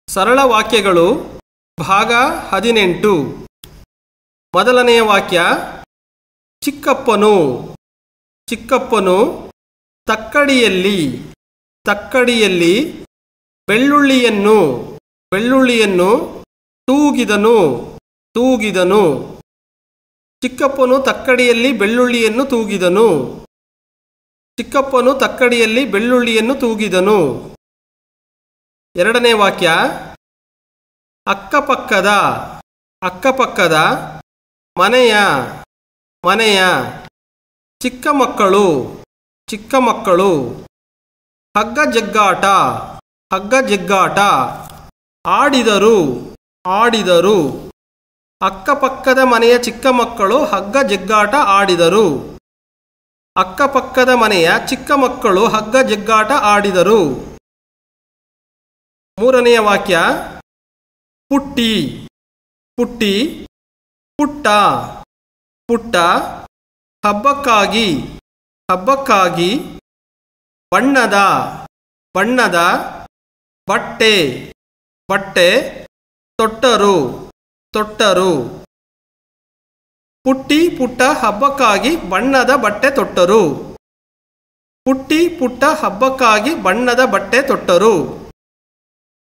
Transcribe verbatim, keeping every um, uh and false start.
ಸರಳ ವಾಕ್ಯಗಳು ಭಾಗ ಹದಿನೆಂಟು. ಮೊದಲನೆಯ ವಾಕ್ಯ, ಚಿಕ್ಕಪ್ಪನು ಚಿಕ್ಕಪ್ಪನು ತಕ್ಕಡಿಯಲ್ಲಿ ತಕ್ಕಡಿಯಲ್ಲಿ ಬೆಳ್ಳುಳ್ಳಿಯನ್ನು ಬೆಳ್ಳುಳ್ಳಿಯನ್ನು ತೂಗಿದನು ತೂಗಿದನು ಚಿಕ್ಕಪ್ಪನು ತಕ್ಕಡಿಯಲ್ಲಿ ಬೆಳ್ಳುಳ್ಳಿಯನ್ನು ತೂಗಿದನು ಚಿಕ್ಕಪ್ಪನು ತಕ್ಕಡಿಯಲ್ಲಿ ಬೆಳ್ಳುಳ್ಳಿಯನ್ನು ತೂಗಿದನು. ಎರಡನೇ ವಾಕ್ಯ, ಅಕ್ಕಪಕ್ಕದ ಅಕ್ಕಪಕ್ಕದ ಮನೆಯ ಮನೆಯ ಚಿಕ್ಕ ಮಕ್ಕಳು ಚಿಕ್ಕ ಮಕ್ಕಳು ಹಗ್ಗ ಜಗ್ಗಾಟ ಹಗ್ಗ ಜಗ್ಗಾಟ ಆಡಿದರು ಆಡಿದರು ಅಕ್ಕಪಕ್ಕದ ಮನೆಯ ಚಿಕ್ಕ ಮಕ್ಕಳು ಹಗ್ಗ ಜಗ್ಗಾಟ ಆಡಿದರು ಅಕ್ಕಪಕ್ಕದ ಮನೆಯ ಚಿಕ್ಕ ಮಕ್ಕಳು ಹಗ್ಗ ಜಗ್ಗಾಟ ಆಡಿದರು. ಮೂರನೆಯ ವಾಕ್ಯ, ಪುಟ್ಟಿ ಪುಟ್ಟಿ ಪುಟ್ಟ ಪುಟ್ಟ ಹಬ್ಬಕ್ಕಾಗಿ ಹಬ್ಬಕ್ಕಾಗಿ ಬಣ್ಣದ ಬಣ್ಣದ ಬಟ್ಟೆ ಬಟ್ಟೆ ತೊಟ್ಟರು ತೊಟ್ಟರು ಪುಟ್ಟಿ ಪುಟ್ಟ ಹಬ್ಬಕ್ಕಾಗಿ ಬಣ್ಣದ ಬಟ್ಟೆ ತೊಟ್ಟರು ಪುಟ್ಟಿ ಪುಟ್ಟ ಹಬ್ಬಕ್ಕಾಗಿ ಬಣ್ಣದ ಬಟ್ಟೆ ತೊಟ್ಟರು.